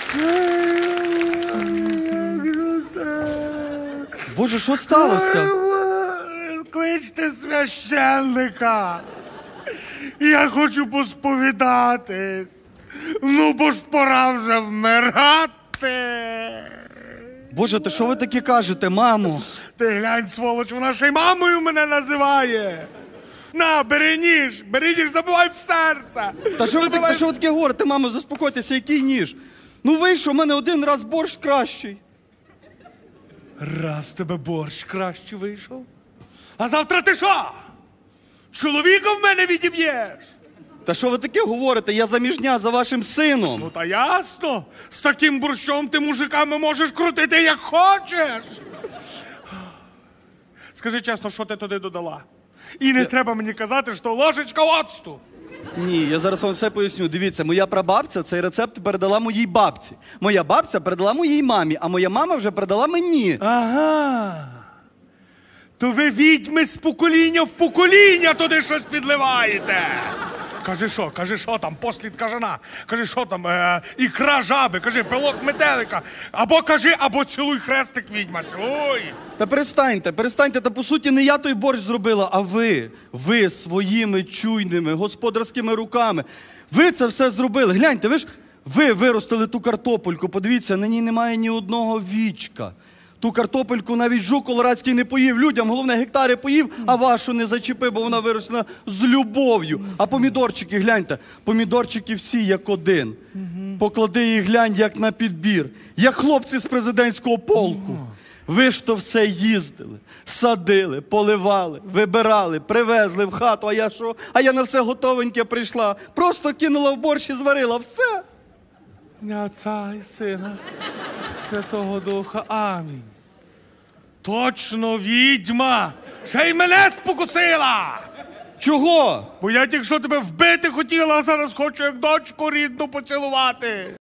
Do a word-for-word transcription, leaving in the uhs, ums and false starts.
Боже, що сталося? Кличте священника. Я хочу посповідатись. Ну, бо ж пора вже вмирати. Боже, ти що ви таке кажете, мамо? Ти глянь, сволоч, вона ще й мамою мене називає. На, бери ніж, бери ніж, забивай в серце. Та що ви, так, та що ви таке говорите, мамо, заспокойтеся, який ніж? Ну вийшов, у мене один раз борщ кращий. Раз тебе борщ краще вийшов. А завтра ти що? Чоловіка в мене відіб'єш? Та що ви таке говорите? Я заміжня за вашим сином. Ну та ясно. З таким борщом ти мужиками можеш крутити як хочеш. Скажи чесно, що ти туди додала? І не я... треба мені казати, що ложечка оцту. Ні, я зараз вам все поясню. Дивіться, моя прабабця цей рецепт передала моїй бабці. Моя бабця передала моїй мамі, а моя мама вже передала мені. Ага. То ви відьми з покоління в покоління туди щось підливаєте. Кажи що, кажи що там, послід кажана, кажи що там, е, ікра жаби, кажи пилок метелика, або кажи, або цілуй хрестик відьма, цілуй. Та перестаньте, перестаньте, та по суті не я той борщ зробила, а ви, ви своїми чуйними господарськими руками. Ви це все зробили. Гляньте, ви ж, ви виростили ту картопельку, подивіться, на ній немає ні одного вічка. Ту картопельку навіть жук колорадський не поїв. Людям, головне, гектари поїв, а вашу не зачепив, бо вона виросла з любов'ю. А помідорчики, гляньте, помідорчики всі як один. Поклади їх, глянь, як на підбір. Як хлопці з президентського полку. Ви ж то все їздили, садили, поливали, вибирали, привезли в хату. А я що? А я на все готовеньке прийшла. Просто кинула в борщ і зварила. Все. Отця і Сина, Святого Духа. Амінь. Точно відьма! Ще й мене спокусила! Чого? Бо я тільки що тебе вбити хотіла, а зараз хочу як дочку рідну поцілувати.